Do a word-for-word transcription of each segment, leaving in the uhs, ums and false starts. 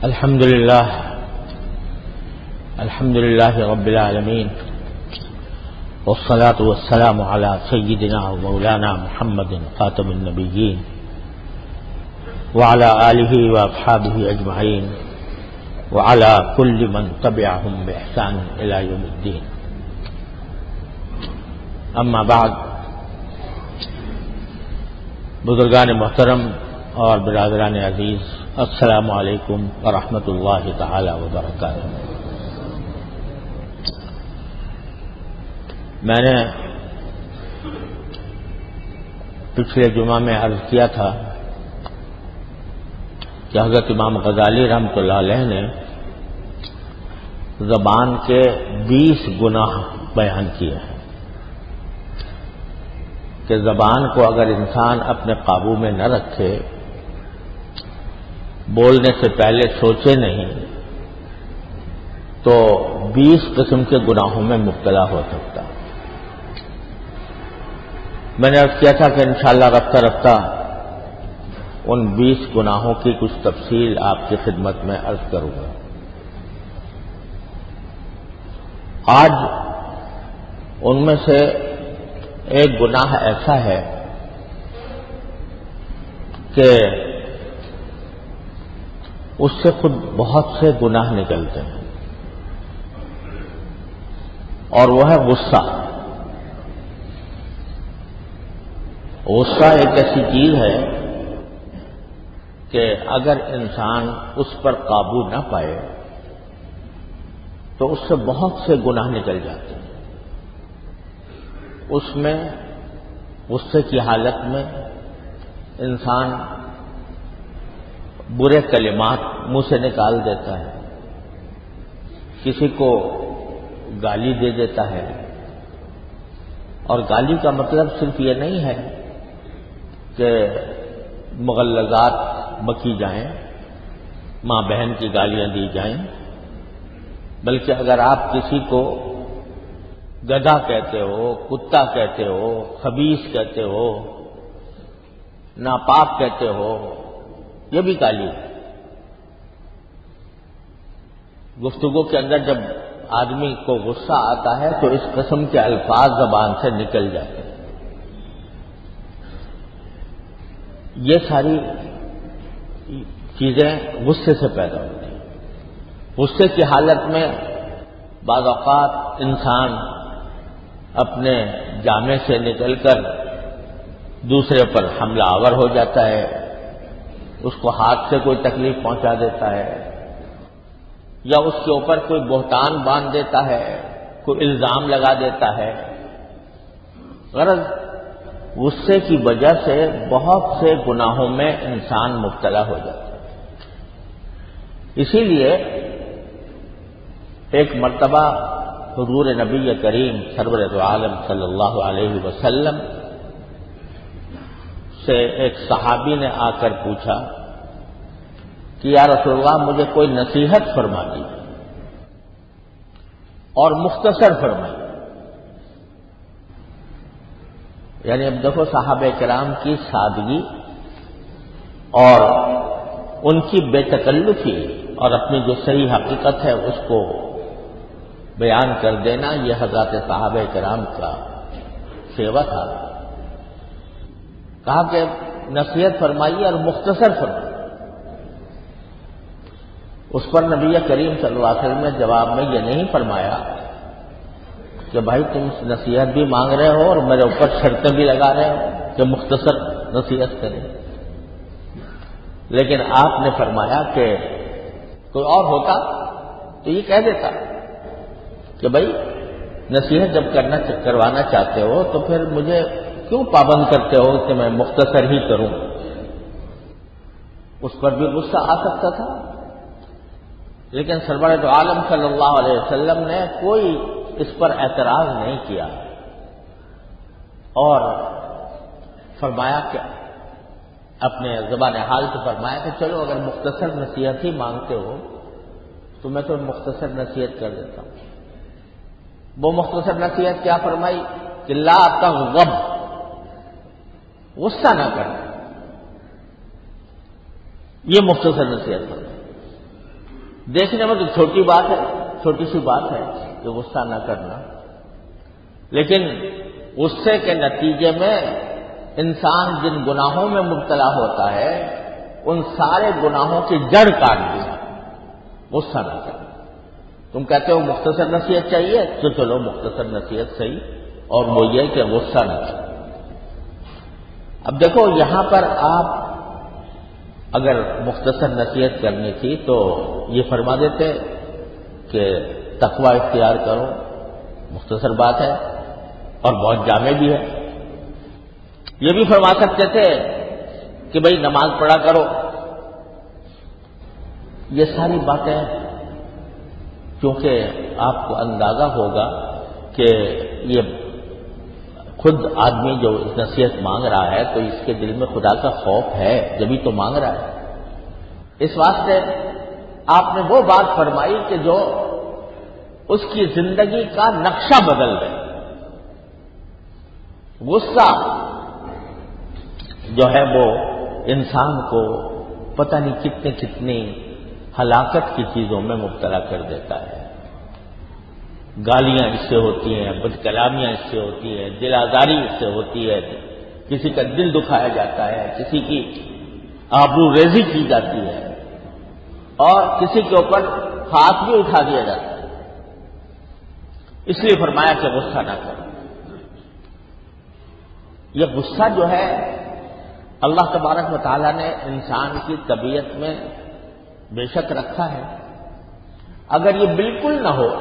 الحمد لله الحمد لله رب العالمين والصلاة والسلام على سيدنا ومولانا محمد خاتم النبيين وعلى آله وأصحابه أجمعين وعلى كل من تبعهم بإحسان إلى يوم الدين. اما بعد، بزرگان محترم اور برادران عزیز، السلام علیکم ورحمۃ اللہ تعالی وبرکاتہ۔ میں نے پچھلے جمعہ میں عرض کیا تھا کہ حضرت امام غزالی رحمۃ اللہ علیہ نے زبان کے بیس گناہ بیان کیے ہیں کہ زبان کو اگر انسان اپنے قابو میں نہ رکھے، بولنے سے پہلے سوچے نہیں، تو بیس قسم کے گناہوں میں مبتلا ہو سکتا۔ میں نے عرض کیا تھا کہ انشاءاللہ رفتہ رفتہ ان بیس گناہوں کی کچھ تفصیل آپ کی خدمت میں عرض کروں گا۔ آج ان میں سے ایک گناہ ایسا ہے کہ اس سے خود بہت سے گناہ نکلتے ہیں، اور وہ ہے غصہ۔ غصہ ایک ایسی چیز ہے کہ اگر انسان اس پر قابو نہ پائے تو اس سے بہت سے گناہ نکل جاتے ہیں۔ اس میں غصے کی حالت میں انسان برے کلمات منہ سے نکال دیتا ہے، کسی کو گالی دے دیتا ہے، اور گالی کا مطلب صرف یہ نہیں ہے کہ مغلظات بکی جائیں، ماں بہن کی گالیاں دی جائیں، بلکہ اگر آپ کسی کو گدھا کہتے ہو، کتا کہتے ہو، خبیث کہتے ہو، ناپاک کہتے ہو، یہ بھی گالی ہے۔ گفتگو کے اندر جب آدمی کو غصہ آتا ہے تو اس قسم کے الفاظ زبان سے نکل جاتے ہیں۔ یہ ساری چیزیں غصے سے پیدا ہوتی ہیں۔ غصے کی حالت میں بعض اوقات انسان اپنے جامے سے نکل کر دوسرے پر حملہ آور ہو جاتا ہے، اس کو ہاتھ سے کوئی تکلیف پہنچا دیتا ہے، یا اس کے اوپر کوئی بہتان باندھ دیتا ہے، کوئی الزام لگا دیتا ہے۔ غرض غصے کی وجہ سے بہت سے گناہوں میں انسان مبتلا ہو جاتا ہے۔ اسی لیے ایک مرتبہ حضور نبی کریم سرور دو عالم صلی اللہ علیہ وسلم سے ایک صحابی نے آ کر پوچھا کہ یا رسول اللہ مجھے کوئی نصیحت فرما دیجیے، اور مختصر فرمائیے۔ یعنی اب دیکھو صحابہ کرام کی سادگی اور ان کی بے تکلفی اور اپنی جو صحیح حقیقت ہے اس کو بیان کر دینا، یہ حضرات صحابہ کرام کا سیوا تھا۔ کہا کہ نصیحت فرمائیے اور مختصر فرمائیے۔ اس پر نبی کریم صلی اللہ علیہ وسلم نے جواب میں یہ نہیں فرمایا کہ بھائی تم نصیحت بھی مانگ رہے ہو اور میرے اوپر شرطیں بھی لگا رہے ہو کہ مختصر نصیحت کریں، لیکن آپ نے فرمایا کہ کوئی اور ہوتا تو یہ کہہ دیتا کہ بھائی نصیحت جب کرنا کروانا چاہتے ہو تو پھر مجھے کیوں پابند کرتے ہو کہ میں مختصر ہی کروں۔ اس پر بھی غصہ آ سکتا تھا، لیکن سرور دو عالم صلی اللہ علیہ وسلم نے کوئی اس پر اعتراض نہیں کیا، اور فرمایا کہ اپنے زبان حال سے فرمایا کہ چلو اگر مختصر نصیحت ہی مانگتے ہو تو میں تو مختصر نصیحت کر دیتا ہوں۔ وہ مختصر نصیحت کیا فرمائی کہ لا تغضب، غصہ نہ کرنا، یہ مختصر نصیحت فرمائی۔ دیکھنے میں تو چھوٹی بات ہے، چھوٹی سی بات ہے کہ غصہ نہ کرنا، لیکن غصے کے نتیجے میں انسان جن گناہوں میں مبتلا ہوتا ہے ان سارے گناہوں کی جڑ کاٹ دی۔ غصہ نہ کرنا۔ تم کہتے ہو مختصر نصیحت چاہیے، تو چلو مختصر نصیحت صحیح، اور وہ یہ کہ غصہ نہ کرنا۔ اب دیکھو یہاں پر آپ اگر مختصر نصیحت کرنی تھی تو یہ فرما دیتے کہ تقوی اختیار کرو، مختصر بات ہے اور بہت جامع بھی ہے۔ یہ بھی فرما سکتے تھے کہ بھئی نماز پڑھا کرو۔ یہ ساری باتیں کیونکہ آپ کو اندازہ ہوگا کہ یہ خود آدمی جو نصیحت مانگ رہا ہے تو اس کے دل میں خدا کا خوف ہے، جبھی تو مانگ رہا ہے۔ اس واسطے آپ نے وہ بات فرمائی کہ جو اس کی زندگی کا نقشہ بدل دے۔ غصہ جو ہے وہ انسان کو پتہ نہیں کتنے کتنی ہلاکت کی چیزوں میں مبتلا کر دیتا ہے۔ گالیاں اس سے ہوتی ہیں، بد کلامیاں اس سے ہوتی ہیں، دل آزاری اس سے ہوتی ہے، کسی کا دل دکھایا جاتا ہے، کسی کی آبرو ریزی کی جاتی ہے، اور کسی کے اوپر ہاتھ بھی اٹھا دیا جاتا ہے۔ اس لیے فرمایا کہ غصہ نہ کرو۔ یہ غصہ جو ہے اللہ تبارک و تعالیٰ نے انسان کی طبیعت میں بے شک رکھا ہے۔ اگر یہ بالکل نہ ہو،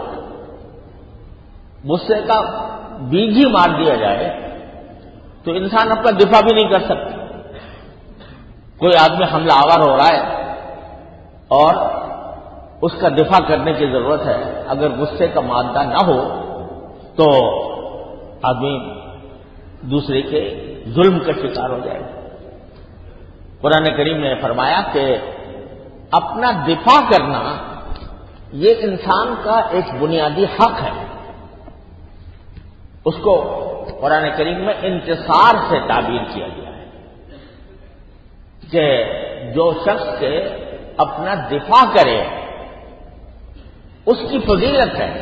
غصے کا بیج ہی مار دیا جائے تو انسان اپنا دفاع بھی نہیں کر سکتا۔ کوئی آدمی حملہ آور ہو رہا ہے اور اس کا دفاع کرنے کی ضرورت ہے، اگر غصے کا مادہ نہ ہو تو آدمی دوسرے کے ظلم کا شکار ہو جائے۔ قرآن کریم نے فرمایا کہ اپنا دفاع کرنا یہ انسان کا ایک بنیادی حق ہے۔ اس کو قرآن کریم میں انتصار سے تعبیر کیا گیا ہے کہ جو شخص سے اپنا دفاع کرے اس کی فضیلت ہے۔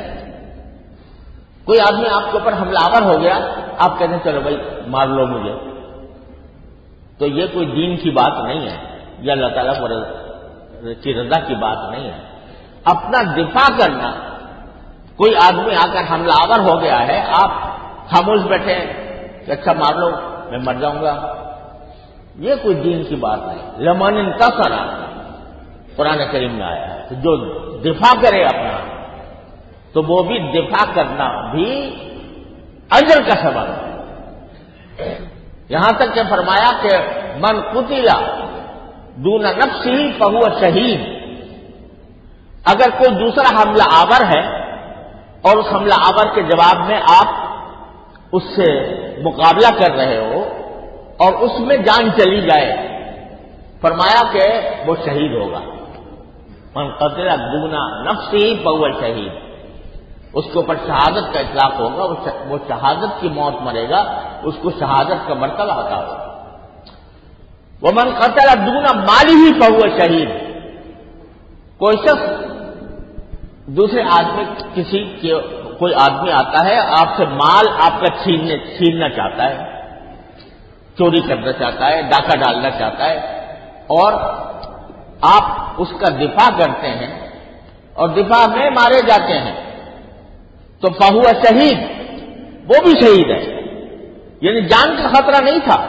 کوئی آدمی آپ کے اوپر حملہ آور ہو گیا، آپ کہتے ہیں چلو بھائی مار لو مجھے، تو یہ کوئی دین کی بات نہیں ہے، یا اللہ تعالیٰ کی رضا کی بات نہیں ہے۔ اپنا دفاع کرنا، کوئی آدمی آ کر حملہ آور ہو گیا ہے، آپ خاموش بیٹھے کہ اچھا مار لو میں مر جاؤں گا، یہ کوئی دین کی بات نہیں۔ لمن انتصر قرآن کریم میں آیا ہے، جو دفاع کرے اپنا تو وہ بھی دفاع کرنا بھی اجر کا سبب ہے۔ یہاں تک کہ فرمایا کہ من قتل دون نفسہ فہو شہید۔ اگر کوئی دوسرا حملہ آور ہے اور اس حملہ آور کے جواب میں آپ اس سے مقابلہ کر رہے ہو اور اس میں جان چلی جائے، فرمایا کہ وہ شہید ہوگا۔ من قتل دون نفسہ فہو شہید، اس کے اوپر شہادت کا اطلاق ہوگا، وہ شہادت کی موت مرے گا، اس کو شہادت کا مرتبہ عطا ہوگا۔ ومن قتل دون مالہ فہو شہید، کوئی شخص دوسرے آدمی کسی کے کوئی آدمی آتا ہے آپ سے مال آپ کا چھیننے چھیننا چاہتا ہے، چوری کرنا چاہتا ہے، ڈاکہ ڈالنا چاہتا ہے، اور آپ اس کا دفاع کرتے ہیں اور دفاع میں مارے جاتے ہیں تو فہو شہید، وہ بھی شہید ہے۔ یعنی جان کا خطرہ نہیں تھا،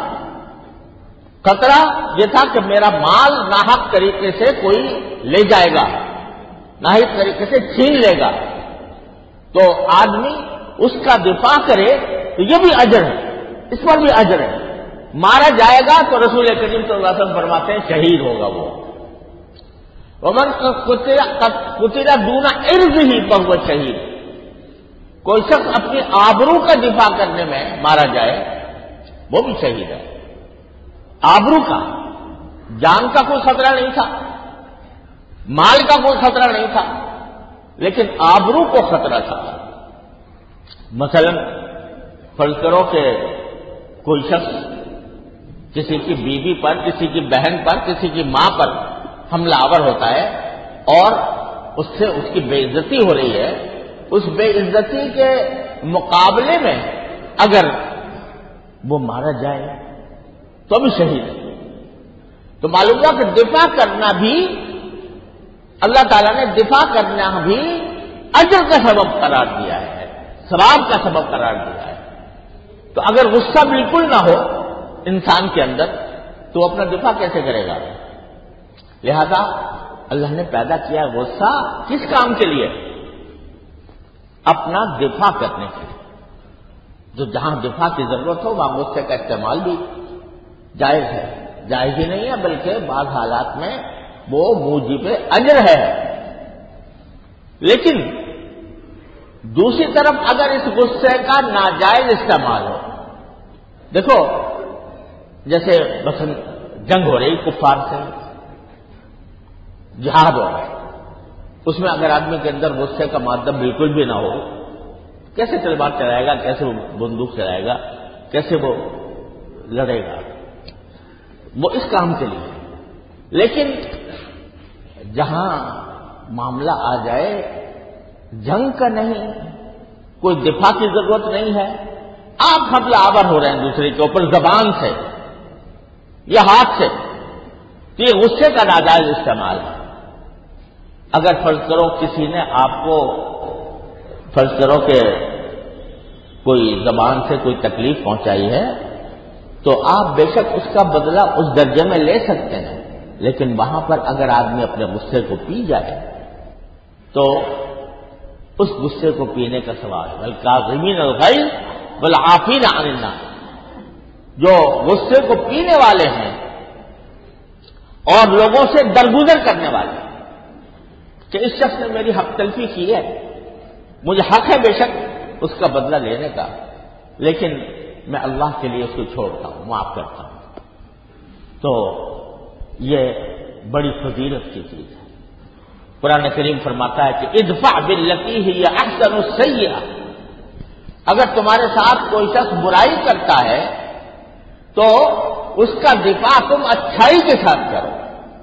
خطرہ یہ تھا کہ میرا مال ناحق طریقے سے کوئی لے جائے گا، ناحق طریقے سے چھین لے گا، تو آدمی اس کا دفاع کرے تو یہ بھی اجر ہے، اس پر بھی اجر ہے۔ مارا جائے گا تو رسول کریم صلی اللہ علیہ وسلم فرماتے ہیں شہید ہوگا وہ۔ ومن قتل دون عرضہ فہو شہید، کوئی شخص اپنی آبرو کا دفاع کرنے میں مارا جائے وہ بھی شہید ہے۔ آبرو کا، جان کا کوئی خطرہ نہیں تھا، مال کا کوئی خطرہ نہیں تھا، لیکن آبرو کو خطرہ تھا۔ مثلا فرض کرو کہ کوئی شخص کسی کی بیوی پر، کسی کی بہن پر، کسی کی ماں پر حملہ آور ہوتا ہے اور اس سے اس کی بے عزتی ہو رہی ہے، اس بے عزتی کے مقابلے میں اگر وہ مارا جائے تو بھی شہید ہے۔ تو معلوم ہوا کہ دفاع کرنا بھی اللہ تعالیٰ نے دفاع کرنا بھی اجر کا سبب قرار دیا ہے، ثواب کا سبب قرار دیا ہے۔ تو اگر غصہ بالکل نہ ہو انسان کے اندر تو اپنا دفاع کیسے کرے گا؟ لہذا اللہ نے پیدا کیا غصہ کس کام کے لیے؟ اپنا دفاع کرنے کے لیے۔ جو جہاں دفاع کی ضرورت ہو وہاں غصے کا استعمال بھی جائز ہے، جائز ہی نہیں ہے بلکہ بعض حالات میں وہ موجب اجر ہے۔ لیکن دوسری طرف اگر اس غصے کا ناجائز استعمال ہو، دیکھو جیسے مثلا جنگ ہو رہی کفار سے، جہاد ہو رہا ہے، اس میں اگر آدمی کے اندر غصے کا مادہ بالکل بھی نہ ہو، کیسے تلوار چلائے گا، کیسے وہ بندوق چلائے گا، کیسے وہ لڑے گا؟ وہ اس کام کے لیے۔ لیکن جہاں معاملہ آ جائے جنگ کا نہیں، کوئی دفاع کی ضرورت نہیں ہے، آپ حملہ آور ہو رہے ہیں دوسرے کے اوپر زبان سے یا ہاتھ سے، تو یہ غصے کا ناجائز استعمال ہے۔ اگر فرض کرو کسی نے آپ کو فرض کرو کہ کوئی زبان سے کوئی تکلیف پہنچائی ہے تو آپ بے شک اس کا بدلہ اس درجے میں لے سکتے ہیں، لیکن وہاں پر اگر آدمی اپنے غصے کو پی جائے تو اس غصے کو پینے کا سوال ہے، والکاظمین الغیظ والعافین عن الناس، جو غصے کو پینے والے ہیں اور لوگوں سے درگزر کرنے والے ہیں کہ اس شخص نے میری حق تلفی کی ہے، مجھے حق ہے بے شک اس کا بدلہ لینے کا، لیکن میں اللہ کے لیے اس کو چھوڑتا ہوں، معاف کرتا ہوں۔ تو یہ بڑی فضیلت کی چیز ہے۔ قرآن کریم فرماتا ہے کہ ادفع باللتی ہی احسن السیئہ، اگر تمہارے ساتھ کوئی شخص برائی کرتا ہے تو اس کا دفاع تم اچھائی کے ساتھ کرو۔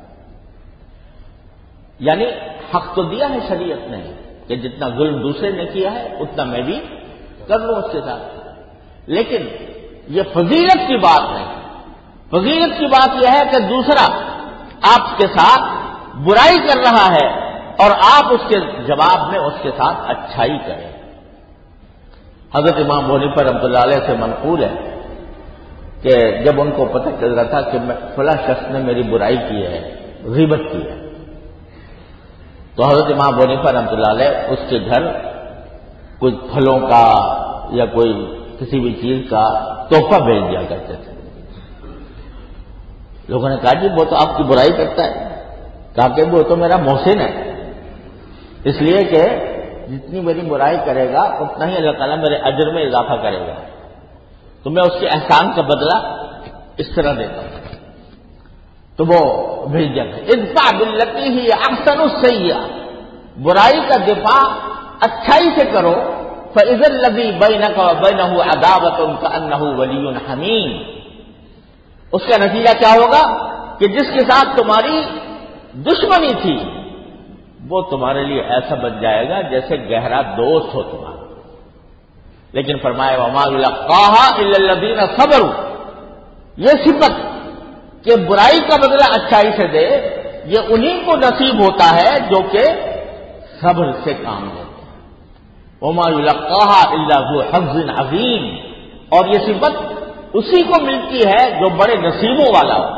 یعنی حق تو دیا ہے شریعت نے کہ جتنا ظلم دوسرے نے کیا ہے اتنا میں بھی کر لوں اس کے ساتھ، لیکن یہ فضیلت کی بات نہیں۔ فضیلت کی بات یہ ہے کہ دوسرا آپ کے ساتھ برائی کر رہا ہے اور آپ اس کے جواب میں اس کے ساتھ اچھائی کریں۔ حضرت امام ابو حنیفہ رحمۃ اللہ علیہ سے منقول ہے کہ جب ان کو پتہ چل رہا تھا کہ فلاں شخص نے میری برائی کی ہے، غیبت کی ہے، تو حضرت امام ابو حنیفہ رحمۃ اللہ علیہ اس کے گھر کچھ پھلوں کا یا کوئی کسی بھی چیز کا تحفہ بھیج دیا کرتے تھے۔ لوگوں نے کہا جی وہ تو آپ کی برائی کرتا ہے، کہا کہ وہ تو میرا محسن ہے، اس لیے کہ جتنی میری برائی کرے گا اتنا ہی اللہ تعالیٰ میرے اجر میں اضافہ کرے گا، تو میں اس کے احسان کا بدلہ اس طرح دیتا ہوں۔ تو وہ بھیج دیا گیا، ادفع باللتی ہی احسن السیئہ، برائی کا دفاع اچھائی سے کرو، فاذا الذی بینک وبینہ عداوۃ کأنہ ولی حمیم، اس کا نتیجہ کیا ہوگا کہ جس کے ساتھ تمہاری دشمنی تھی وہ تمہارے لیے ایسا بن جائے گا جیسے گہرا دوست ہو تمہارا۔ لیکن فرمایا وما یلقاها الا الذین صبروا، یہ صفت کہ برائی کا بدلہ اچھائی سے دے یہ انہی کو نصیب ہوتا ہے جو کہ صبر سے کام لیتے ہیں۔ وما یلقاها الا ذو حظ عظیم، اور یہ صفت اسی کو ملتی ہے جو بڑے نصیبوں والا ہو۔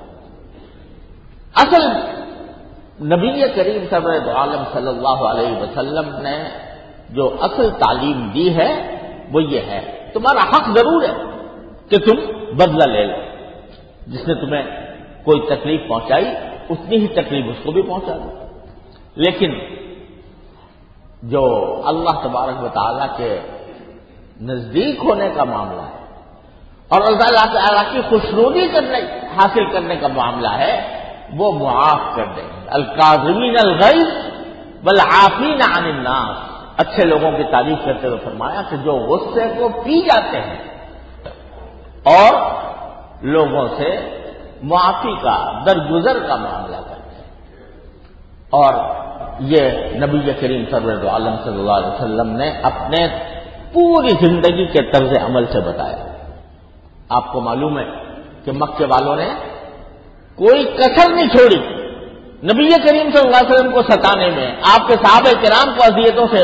اصل نبی کریم سرور عالم صلی اللہ علیہ وسلم نے جو اصل تعلیم دی ہے وہ یہ ہے تمہارا حق ضرور ہے کہ تم بدلہ لے لو، جس نے تمہیں کوئی تکلیف پہنچائی اتنی ہی تکلیف اس کو بھی پہنچا دو، لیکن جو اللہ تبارک و تعالیٰ کے نزدیک ہونے کا معاملہ ہے اور اللہ تعالیٰ کی خوشنودی کرنے حاصل کرنے کا معاملہ ہے وہ معاف کر دیں گے۔ الکاظمین الغیظ والعافین عن الناس، اچھے لوگوں کی تعریف کرتے ہوئے فرمایا کہ جو غصے کو پی جاتے ہیں اور لوگوں سے معافی کا درگزر کا معاملہ کرتے ہیں۔ اور یہ نبی کریم سرور عالم صلی اللہ علیہ وسلم نے اپنے پوری زندگی کے طرز عمل سے بتایا۔ آپ کو معلوم ہے کہ مکے والوں نے کوئی کسر نہیں چھوڑی نبی کریم صلی اللہ علیہ وسلم کو ستانے میں، آپ کے صحابہ کرام کو اذیتوں سے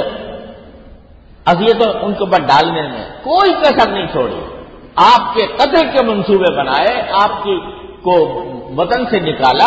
اذیتوں ان کے اوپر ڈالنے میں کوئی کسر نہیں چھوڑی۔ آپ کے قتل کے منصوبے بنائے، آپ کی کو وطن سے نکالا،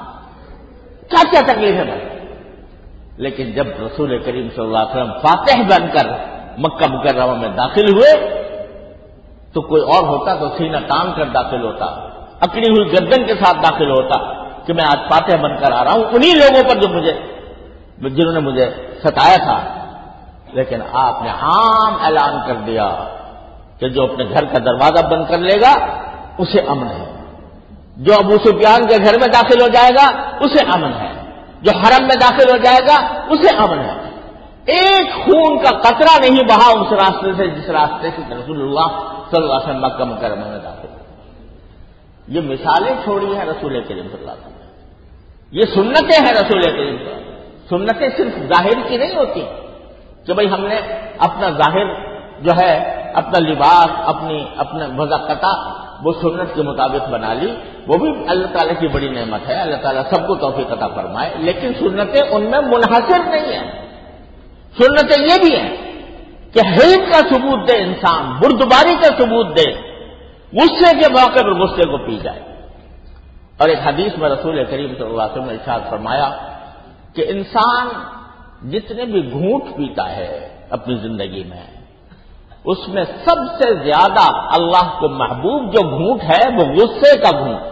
کیا کیا تکلیفیں بنی۔ لیکن جب رسول کریم صلی اللہ علیہ وسلم فاتح بن کر مکہ مکرمہ میں داخل ہوئے تو کوئی اور ہوتا تو سینہ تان کر داخل ہوتا، اکڑی ہوئی گردن کے ساتھ داخل ہوتا کہ میں آج فاتح بن کر آ رہا ہوں انہی لوگوں پر جو مجھے جنہوں نے مجھے ستایا تھا۔ لیکن آپ نے عام اعلان کر دیا کہ جو اپنے گھر کا دروازہ بند کر لے گا اسے امن ہے، جو ابو سفیان کے گھر میں داخل ہو جائے گا اسے امن ہے، جو حرم میں داخل ہو جائے گا اسے امن ہے۔ ایک خون کا قطرہ نہیں بہا اس راستے سے جس راستے سے رسول اللہ صلی اللہ علیہ وسلم مکہ مکرمہ میں داخل ہوئے۔ یہ مثالیں چھوڑی ہیں رسول کریم صلی اللہ علیہ وسلم، یہ سنتیں ہیں رسول کریم صلی اللہ علیہ وسلم۔ سنتیں صرف ظاہر کی نہیں ہوتی کہ بھئی ہم نے اپنا ظاہر جو ہے اپنا لباس اپنی اپنا مذاقتہ وہ سنت کے مطابق بنا لی، وہ بھی اللہ تعالیٰ کی بڑی نعمت ہے، اللہ تعالیٰ سب کو توفیق عطا فرمائے، لیکن سنتیں ان میں منحصر نہیں ہیں۔ سنتیں یہ بھی ہیں کہ حلم کا ثبوت دے انسان، بردباری کا ثبوت دے، غصے کے موقع پر غصے کو پی جائے۔ اور ایک حدیث میں رسول کریم صلی اللہ علیہ وسلم نے ارشاد فرمایا کہ انسان جتنے بھی گھونٹ پیتا ہے اپنی زندگی میں اس میں سب سے زیادہ اللہ کو محبوب جو گھونٹ ہے وہ غصے کا گھونٹ۔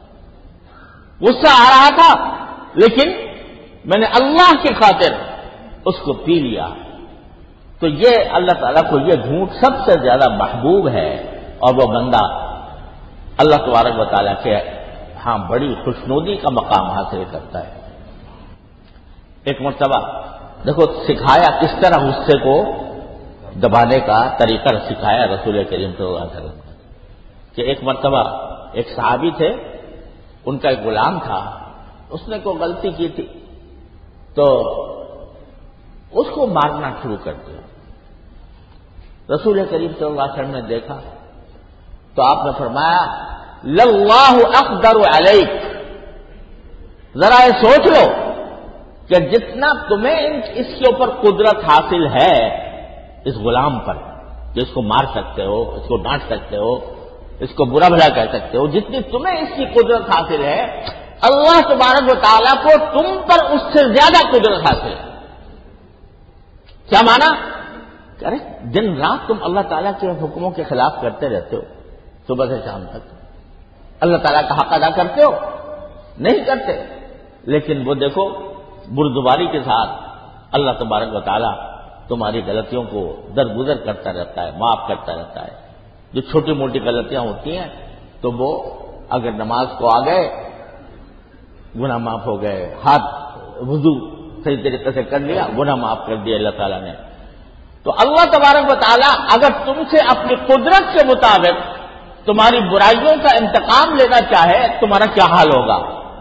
غصہ آ رہا تھا لیکن میں نے اللہ کی خاطر اس کو پی لیا، تو یہ اللہ تعالیٰ کو یہ گھونٹ سب سے زیادہ محبوب ہے، اور وہ بندہ اللہ تبارک و تعالیٰ کے ہاں بڑی خوشنودی کا مقام حاصل کرتا ہے۔ ایک مرتبہ دیکھو سکھایا کس طرح غصے کو دبانے کا طریقہ سکھایا رسول کریم صلی اللہ علیہ وسلم کہ ایک مرتبہ ایک صحابی تھے، ان کا ایک غلام تھا، اس نے کوئی غلطی کی تھی تو اس کو مارنا شروع کر دیا۔ رسول کریم صلی اللہ علیہ وسلم نے دیکھا تو آپ نے فرمایا للہ اقدر علیک، ذرا یہ سوچ لو کہ جتنا تمہیں اس کے اوپر قدرت حاصل ہے اس غلام پر، کہ اس کو مار سکتے ہو، اس کو ڈانٹ سکتے ہو، اس کو برا بھلا کہہ سکتے ہو، جتنی تمہیں اس کی قدرت حاصل ہے اللہ تبارک و تعالیٰ کو تم پر اس سے زیادہ قدرت حاصل ہے۔ کیا مانا؟ ارے دن رات تم اللہ تعالیٰ کے حکموں کے خلاف کرتے رہتے ہو، صبح سے شام تک اللہ تعالیٰ کا حق ادا کرتے ہو؟ نہیں کرتے، لیکن وہ دیکھو بردباری کے ساتھ اللہ تبارک و تعالیٰ تمہاری غلطیوں کو درگزر کرتا رہتا ہے، معاف کرتا رہتا ہے۔ جو چھوٹی موٹی غلطیاں ہوتی ہیں تو وہ اگر نماز کو آ گئے گناہ معاف ہو گئے، ہاتھ وضو صحیح طریقے سے کر لیا گناہ معاف کر دیا اللہ تعالیٰ نے۔ تو اللہ تبارک و تعالیٰ اگر تم سے اپنی قدرت کے مطابق تمہاری برائیوں کا انتقام لینا چاہے تمہارا کیا حال ہوگا؟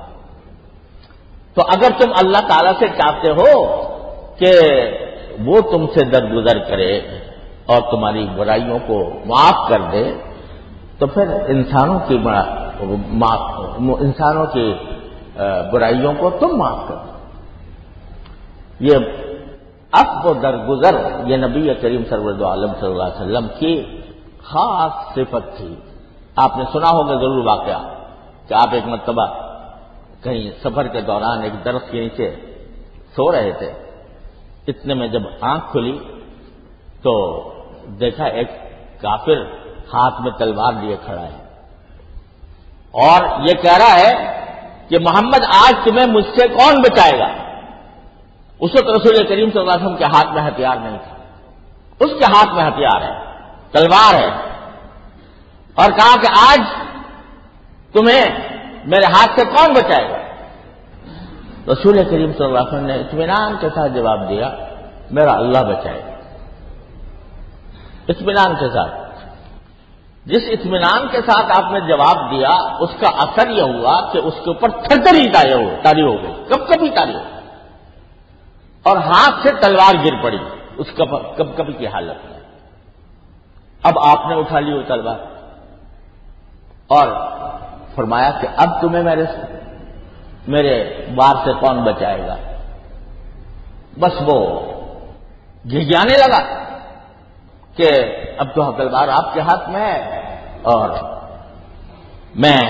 تو اگر تم اللہ تعالیٰ سے چاہتے ہو کہ وہ تم سے درگزر کرے اور تمہاری برائیوں کو معاف کر دے تو پھر انسانوں کی انسانوں کی برائیوں کو تم معاف کر دو۔ یہ عفو و درگزر یہ نبی کریم سرور عالم صلی اللہ علیہ وسلم کی خاص صفت تھی۔ آپ نے سنا ہوگا ضرور واقعہ کہ آپ ایک مرتبہ کہیں سفر کے دوران ایک درخت کے نیچے سو رہے تھے، اتنے میں جب آنکھ کھلی تو دیکھا ایک کافر ہاتھ میں تلوار لیے کھڑا ہے اور یہ کہہ رہا ہے کہ محمد آج تمہیں مجھ سے کون بچائے گا؟ اس وقت رسول کریم صلی اللہ علیہ وسلم کے ہاتھ میں ہتھیار نہیں تھا، اس کے ہاتھ میں ہتھیار ہے، تلوار ہے، اور کہا کہ آج تمہیں میرے ہاتھ سے کون بچائے گا؟ رسول کریم صلی اللہ علیہ وسلم نے اطمینان کے ساتھ جواب دیا میرا اللہ بچائے گا۔ اطمینان کے ساتھ، جس اطمینان کے ساتھ آپ نے جواب دیا اس کا اثر یہ ہوا کہ اس کے اوپر تھر تھری تاری ہو گئی، کب کبھی تاری ہو اور ہاتھ سے تلوار گر پڑی اس کب کبھی کی حالت میں. اب آپ نے اٹھا لی وہ تلوار اور فرمایا کہ اب تمہیں میرے میرے وار سے کون بچائے گا. بس وہ گھگیانے لگا کہ اب تو تلوار آپ کے ہاتھ میں ہے اور میں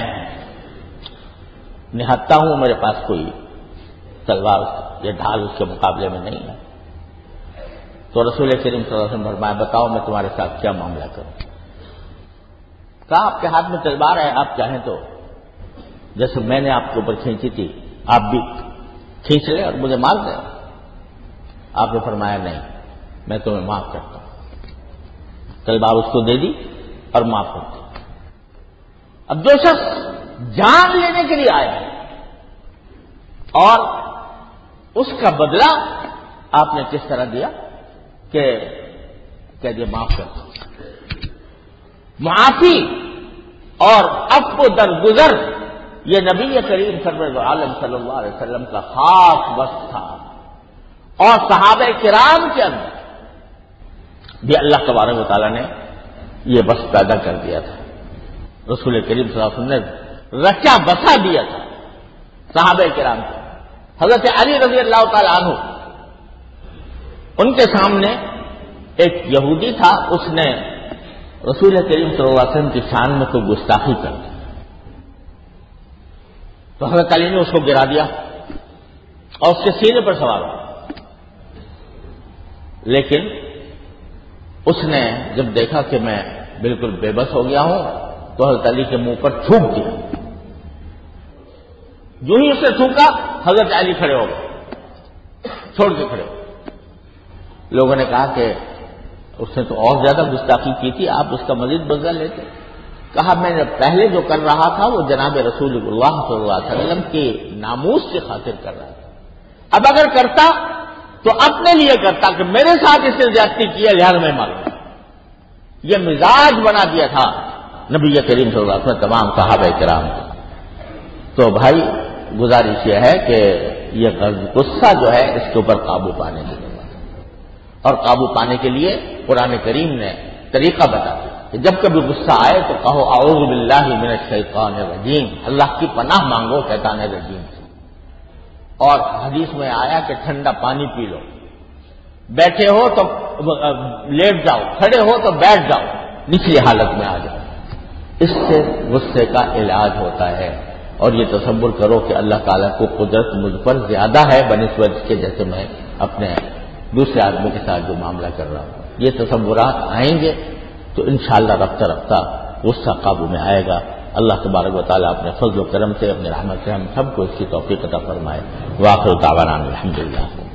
نہتا ہوں, میرے پاس کوئی تلوار یا ڈھال اس کے مقابلے میں نہیں ہے. تو رسول کریم صلی اللہ علیہ وسلم فرمایا بتاؤ میں تمہارے ساتھ کیا معاملہ کروں. کہا آپ کے ہاتھ میں تلوار ہے, آپ چاہیں تو جیسے میں نے آپ کے اوپر کھینچی تھی آپ بھی کھینچ لیں اور مجھے مار دیں. آپ نے فرمایا نہیں, میں تمہیں معاف کرتا ہوں. تلوار اس کو دے دی اور معاف کر دی. اب جو شخص جان لینے کے لیے آیا ہے اور اس کا بدلہ آپ نے کس طرح دیا کہ کہہ دیا معاف کر دو. معافی اور عفو درگزر یہ نبی کریم سرور عالم صلی اللہ علیہ وسلم کا خاص بس تھا, اور صحابہ کرام کے اندر بھی اللہ تبارک و تعالیٰ نے یہ بس پیدا کر دیا تھا. رسول کریم صلی اللہ علیہ وسلم نے رچا بسا دیا تھا صحابہ کرام کو. حضرت علی رضی اللہ تعالیٰ عنہ, ان کے سامنے ایک یہودی تھا, اس نے رسول کریم صلی اللہ علیہ وسلم کی شان میں کوئی گستاخی کر دی تو حضرت علی نے اس کو گرا دیا اور اس کے سینے پر سوار ہوا. لیکن اس نے جب دیکھا کہ میں بالکل بے بس ہو گیا ہوں تو حضرت علی کے منہ پر تھوک دیا. جو ہی اسے تھوکا حضرت علی کھڑے ہو گئے, چھوڑ کے کھڑے ہو. لوگوں نے کہا کہ اس نے تو اور زیادہ گستاخی کی تھی, آپ اس کا مزید بدلہ لیتے. کہا میں نے پہلے جو کر رہا تھا وہ جناب رسول اللہ صلی اللہ علیہ وسلم کی ناموس کی خاطر کر رہا تھا. اب اگر کرتا تو اپنے لیے کرتا کہ میرے ساتھ اس نے زیادتی کی ہے لہٰذا میں مانوں. یہ مزاج بنا دیا تھا نبی کریم صلی اللہ علیہ وسلم تمام صحابہ کرام کو. تو بھائی گزارش یہ ہے کہ یہ غصہ جو ہے اس کے اوپر قابو پانے کی ضرورت ہے, اور قابو پانے کے لیے قرآن کریم نے طریقہ بتا دیا کہ جب کبھی غصہ آئے تو کہو اعوذ باللہ من الشیطان الرجیم, اللہ کی پناہ مانگو شیطان رجیم سے. اور حدیث میں آیا کہ ٹھنڈا پانی پی لو, بیٹھے ہو تو لیٹ جاؤ, کھڑے ہو تو بیٹھ جاؤ, نچلی حالت میں آ جاؤ. اس سے غصے کا علاج ہوتا ہے. اور یہ تصور کرو کہ اللہ تعالیٰ کو قدرت مجھ پر زیادہ ہے بنسبت کے جیسے میں اپنے دوسرے آدمی کے ساتھ جو معاملہ کر رہا ہوں. یہ تصورات آئیں گے تو انشاءاللہ رفتہ رفتہ غصہ قابو میں آئے گا. اللہ تبارک و تعالیٰ اپنے فضل و کرم سے اپنے رحمت سے ہم سب کو اس کی توفیق عطا فرمائے. وآخر دعوانا الحمدللہ.